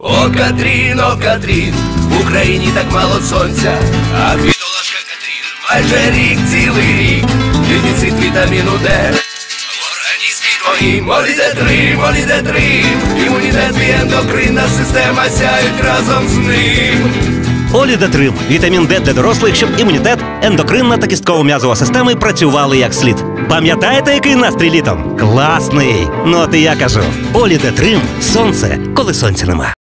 О, Катрін, в Україні так мало сонця, а квітолашка Катрін майже рік, цілий рік. Дефіцит вітаміну Д в організмі твоїм. Молі-Д3, імунітет і ендокринна система сяють разом з ним. Олі-Д3 – вітамін Д для дорослих, щоб імунітет, ендокринна та кістково-м'язова системи працювали як слід. Пам'ятаєте, який настрій літом? Класний! Ну от і я кажу, Олі-Д3 – сонце, коли сонця нема.